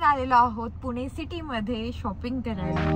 आलेलो आहोत पुणे सिटी मध्ये शॉपिंग करायला।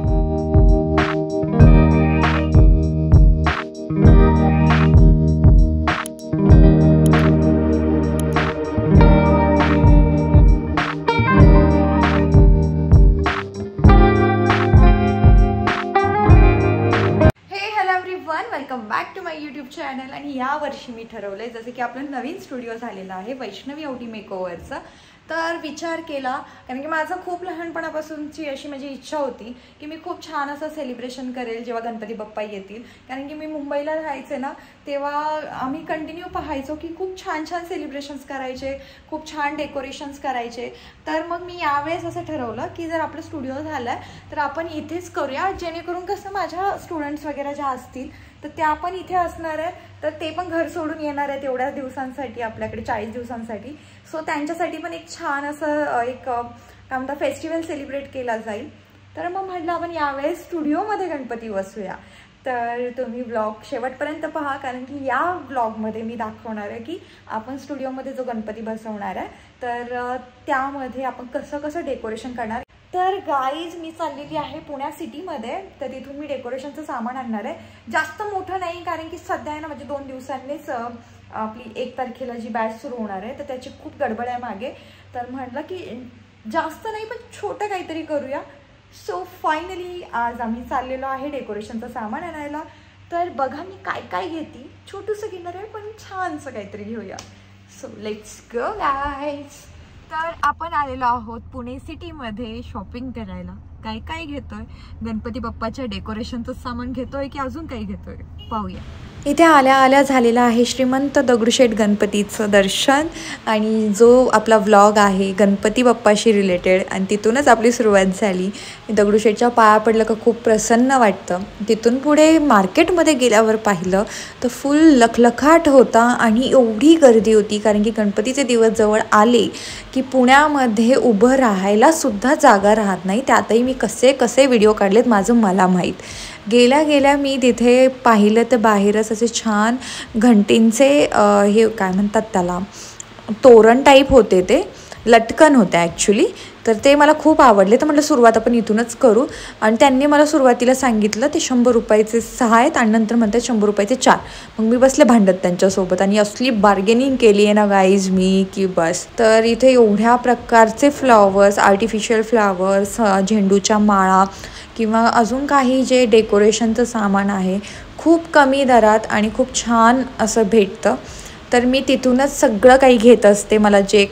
Welcome back to my YouTube channel. आणि या वर्षी मी ठरवलंय जसं की आपलं नवीन स्टुडिओ झालेला आहे वैष्णवी औटी मेकओव्हरचं, तर विचार केला कारण की माझं खूप लहानपणापासूनची अशी माझी इच्छा होती की मी खूप छान असं सेलिब्रेशन करेल जेव्हा गणपती बाप्पा येतील। कारण की मी मुंबईला राहायचे ना, तेव्हा आम्ही कंटिन्यू पाहायचो की खूप छान छान सेलिब्रेशन्स करायचे, खूप छान डेकोरेशन्स करायचे। तर मग मी यावेळेस असं ठरवलं की जर आपलं स्टुडिओ झालं तर आपण इथेच करूया, जेणेकरून कसं माझ्या स्टुडंट्स वगैरे ज्या असतील तर त्या पण इथे असणार आहे, तर ते पण घर सोडून येणार आहेत एवढ्या दिवसांसाठी, आपल्याकडे 40 दिवसांसाठी। सो त्यांच्यासाठी पण एक छान असं एक काय म्हणतात फेस्टिवल सेलिब्रेट केला जाईल। तर मग म्हटलं आपण यावेळेस स्टुडिओमध्ये गणपती बसवूया। तर तुम्ही ब्लॉग शेवटपर्यंत पहा, कारण की या ब्लॉगमध्ये मी दाखवणार आहे की आपण स्टुडिओमध्ये जो गणपती बसवणार आहे तर त्यामध्ये आपण कसं कसं डेकोरेशन करणार। तर गाईज मी चाललेली आहे पुण्या सिटीमध्ये, तर तिथून मी डेकोरेशनचं सामान आणणार आहे। जास्त मोठं नाही कारण की सध्या आहे ना म्हणजे 2 दिवसांनीच आपली 1 तारखेला जी बॅच सुरू होणार आहे तर त्याची खूप गडबड आहे मागे। तर म्हटलं की जास्त नाही पण छोटं काहीतरी करूया। सो फायनली आज आम्ही चाललेलो आहे डेकोरेशनचं सामान आणायला। तर बघा मी काय काय घेते, छोटूसं घेणार आहे पण छानसं काहीतरी घेऊया। So let's go guys. तर आपण आलेलो आहोत पुणे सिटीमध्ये शॉपिंग करायला। काय काय घेतोय, गणपती बाप्पाच्या डेकोरेशनचं सामान घेतोय की अजून काही घेतोय पाहूया। इथे आल्या आल्या झालेला आहे श्रीमंत दगडूशेठ गणपतीचं दर्शन, आणि जो आपला व्लॉग आहे गणपती बाप्पाशी रिलेटेड, आणि तिथूनच आपली सुरुवात झाली। दगडूशेठच्या पाया पडलं का खूप प्रसन्न वाटतं। तिथून पुढे मार्केटमध्ये गेल्यावर पाहिलं तर फुल लखलखाट होता आणि एवढी गर्दी होती, कारण की गणपतीचे दिवस जवळ आले की पुण्यामध्ये उभं राहायला सुद्धा जागा राहत नाही। त्यातही मी कसे कसे व्हिडिओ काढलेत माझं मला माहीत। गेल्या गेल्या मी तिथे पाहिलं तर बाहेरच असे छान घंटींचे हे काय म्हणतात त्याला, तोरण टाईप होते, ते लटकन होते ॲक्च्युली। तर ते मला खूप आवडले, तर म्हटलं सुरुवात आपण इथूनच करू। आणि त्यांनी मला सुरुवातीला सांगितलं ते 100 रुपयाचे 6 आहेत आणि नंतर म्हणतात 100 रुपयाचे 4। मग मी बसले भांडत त्यांच्यासोबत आणि असली बार्गेनिंग केली आहे ना गाईज मी की बस। तर इथे एवढ्या प्रकारचे फ्लॉवर्स, आर्टिफिशियल फ्लॉवर्स, झेंडूच्या माळा किंवा अजून काही जे डेकोरेशनचं सामान आहे खूप कमी दरात आणि खूप छान असं भेटतं। तर मी तिथूनच सगळं काही घेत असते, मला जे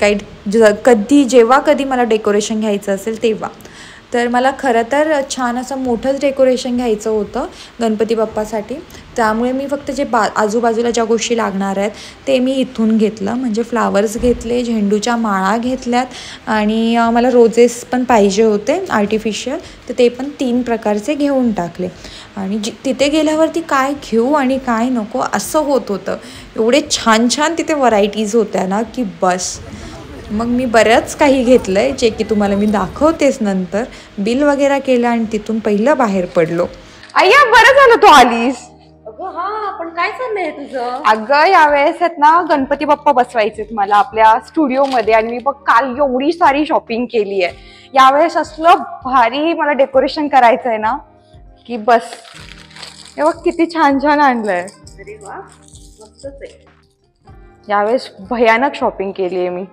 काही जेव्हा कधी मला डेकोरेशन घ्यायचं असेल तेव्हा। तर मला खरं तर छान असं मोठंच डेकोरेशन घ्यायचं होतं गणपती बाप्पासाठी, त्यामुळे मी फक्त जे आजूबाजूला ज्या गोष्टी लागणार आहेत ते मी इथून घेतलं। म्हणजे फ्लावर्स घेतले, झेंडूच्या माळा घेतल्यात आणि मला रोजेस पण पाहिजे होते आर्टिफिशियल, तर ते पण 3 प्रकारचे घेऊन टाकले। आणि तिथे गेल्यावरती काय घेऊ आणि काय नको असं होत होतं। एवढे छान छान तिथे व्हरायटीज होत्या ना की बस। मग मी बरंच काही घेतलं आहे जे की तुम्हाला मी दाखवतेच नंतर। बिल वगैरे केलं आणि तिथून पहिलं बाहेर पडलो। अय्या बरं झालं तू आलीस। अगं हा, पण काय चाललंय तुझं? अगं यावेळेस आहेत ना गणपती बाप्पा बसवायचे मला आपल्या स्टुडिओमध्ये, आणि मी बघ काल एवढी सारी शॉपिंग केली आहे। यावेळेस असलं भारी मला डेकोरेशन करायचं आहे ना की बस। हे बघ किती छान छान आणलंय। अरे वा, मस्तच आहे। यावेळेस भयानक शॉपिंग केली आहे मी,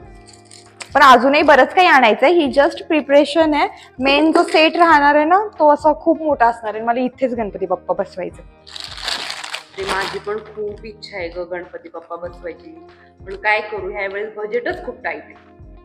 पण अजूनही बरंच काही आणायचं आहे। ही जस्ट प्रिपरेशन आहे। मेन जो सेट राहणार आहे ना तो असा खूप मोठा असणार आहे। मला इथेच गणपती बाप्पा बसवायचं। ते माझी पण खूप इच्छा आहे ग गणपती बाप्पा बसवायची, पण काय करू ह्या वेळेस बजेटच खूप टाईट आहे।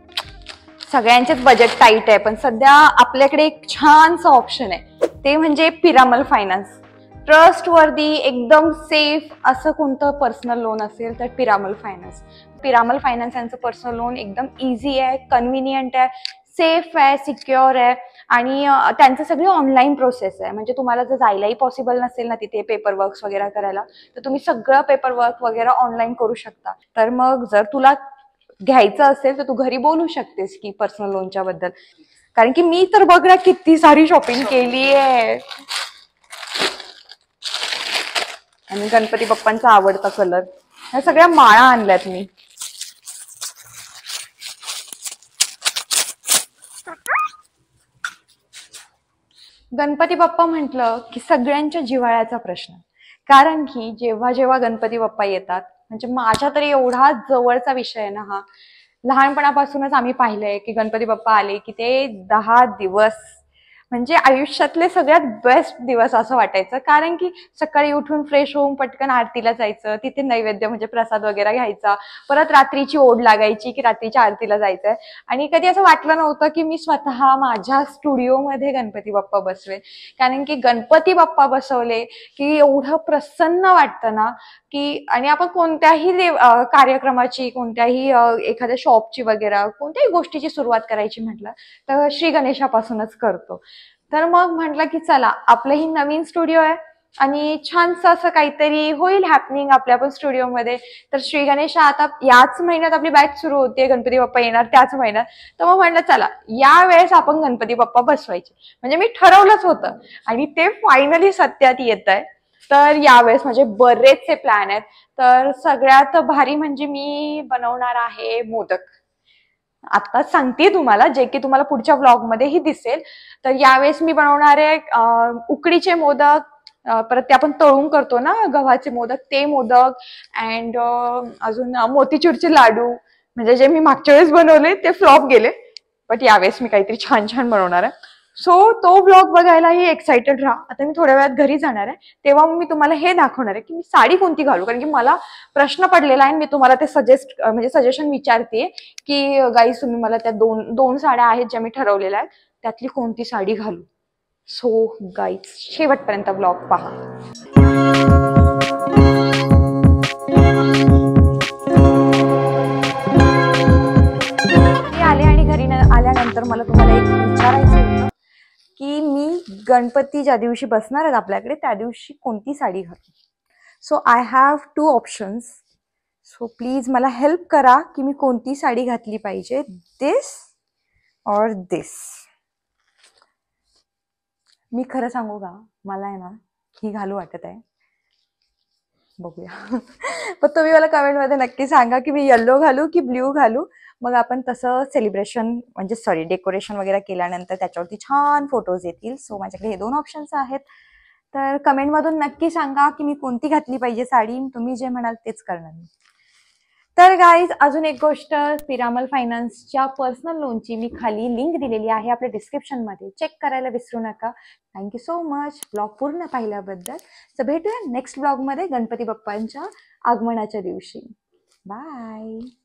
सगळ्यांचेच बजेट टाईट आहे, पण सध्या आपल्याकडे एक छानसं ऑप्शन आहे, ते म्हणजे पिरामल फायनान्स। ट्रस्टवर्दी एकदम सेफ असं कोणतं पर्सनल लोन असेल तर पिरामल फायनान्स यांचं पर्सनल लोन एकदम इझी आहे, कन्व्हिनियंट आहे, सेफ आहे, सिक्युअर आहे, आणि त्यांचं सगळी ऑनलाईन प्रोसेस आहे। म्हणजे तुम्हाला जर जायलाही पॉसिबल नसेल ना तिथे पेपर वर्क्स वगैरे करायला, तर तुम्ही सगळं पेपर वर्क वगैरे ऑनलाईन करू शकता। तर मग जर तुला घ्यायचं असेल तर तू घरी बोलू शकतेस की पर्सनल लोनच्या बद्दल, कारण की मी तर बघ ना किती सारी शॉपिंग केली आहे। आणि गणपती बाप्पांचा आवडता कलर, ह्या सगळ्या माळा आणल्यात मी। गणपती बाप्पा म्हटलं की सगळ्यांच्या जिव्हाळ्याचा प्रश्न. कारण की जेव्हा जेव्हा गणपती बाप्पा येतात, म्हणजे माझ्या तरी एवढा जवळचा विषय आहे ना हा. लहानपणापासूनच आम्ही पाहिलंय की गणपती बाप्पा आले की ते 10 दिवस म्हणजे आयुष्यातले सगळ्यात बेस्ट दिवस असं वाटायचं. कारण की सकाळी उठून फ्रेश होऊन पटकन आरतीला जायचं, तिथे नैवेद्य म्हणजे प्रसाद वगैरे घ्यायचा, परत रात्रीची ओढ लागायची की रात्रीच्या आरतीला जायचंय. आणि कधी असं वाटलं नव्हतं की मी स्वतः माझ्या स्टुडिओमध्ये गणपती बाप्पा बसवेन. कारण की गणपती बाप्पा बसवले की एवढं प्रसन्न वाटतं ना, की आणि आपण कोणत्याही कार्यक्रमाची, कोणत्याही एखाद्या शॉपची वगैरे कोणत्याही गोष्टीची सुरुवात करायची म्हटलं तर श्री गणेशापासूनच करतो. तर मग म्हटलं की चला आपलं ही नवीन स्टुडिओ आहे आणि छानसं असं काहीतरी होईल हॅपनिंग आपल्या पण स्टुडिओमध्ये. तर श्री गणेश आता याच महिन्यात आपली बॅच सुरू होते, गणपती बाप्पा येणार त्याच महिन्यात. तर मग म्हटलं चला या वेळेस आपण गणपती बाप्पा बसवायचे. म्हणजे मी ठरवलंच होतं आणि ते फायनली सत्यात येत आहे. तर यावेळेस माझे बरेचसे प्लॅन आहेत. तर सगळ्यात भारी म्हणजे मी बनवणार आहे मोदक. आत्ताच सांगते तुम्हाला, जे की तुम्हाला पुढच्या ब्लॉग मध्येही दिसेल. तर यावेळेस मी बनवणार आहे उकडीचे मोदक, परत ते आपण तळून करतो ना गव्हाचे मोदक, ते मोदक अँड अजून मोतीचूरचे लाडू. म्हणजे जे मी मागच्या वेळेस बनवले ते फ्लॉप गेले, बट यावेळेस मी काहीतरी छान छान बनवणार आहे. सो तो ब्लॉग बघायलाही एक्साइटेड राहा. आता मी थोड्या वेळात घरी जाणार आहे, तेव्हा मी तुम्हाला हे दाखवणार आहे की मी साडी कोणती घालू. कारण की मला प्रश्न पडलेला आहे, मी तुम्हाला ते म्हणजे सजेशन विचारते की गाईज तुम्ही मला त्या दोन दोन साड्या आहेत ज्या मी ठरवलेल्या आहेत, त्यातली कोणती साडी घालू. सो गाईज शेवटपर्यंत ब्लॉग पहा. मी आले आणि घरी आल्यानंतर मला तुम्हाला एक विचारायचं होतं की मी गणपती ज्या दिवशी बसणार आहेत आपल्याकडे त्या दिवशी कोणती साडी घालू. So I have 2 options. So please मला हेल्प करा की मी कोणती साडी घातली पाहिजे, दिस और दिस. मी खरं सांगू का, मला आहे ना ही घालू वाटत आहे. बघूया. पण तुम्ही मला कमेंटमध्ये नक्की सांगा की मी येल्लो घालू की ब्ल्यू घालू. मग आपण तसं सेलिब्रेशन म्हणजे डेकोरेशन वगैरे केल्यानंतर त्याच्यावरती छान फोटोज येतील. सो माझ्याकडे हे 2 ऑप्शन्स आहेत. तर कमेंटमधून नक्की सांगा की मी कोणती घातली पाहिजे साडी. तुम्ही जे म्हणाल तेच करणार मी. तर गाईज अजून एक गोष्ट, पिरामल फायनान्सच्या पर्सनल लोनची मी खाली लिंक दिलेली आहे आपल्या डिस्क्रिप्शनमध्ये, चेक करायला विसरू नका. थँक्यू सो मच ब्लॉग पूर्ण पाहिल्याबद्दल. तर भेटूया नेक्स्ट ब्लॉगमध्ये गणपती बाप्पांच्या आगमनाच्या दिवशी. बाय.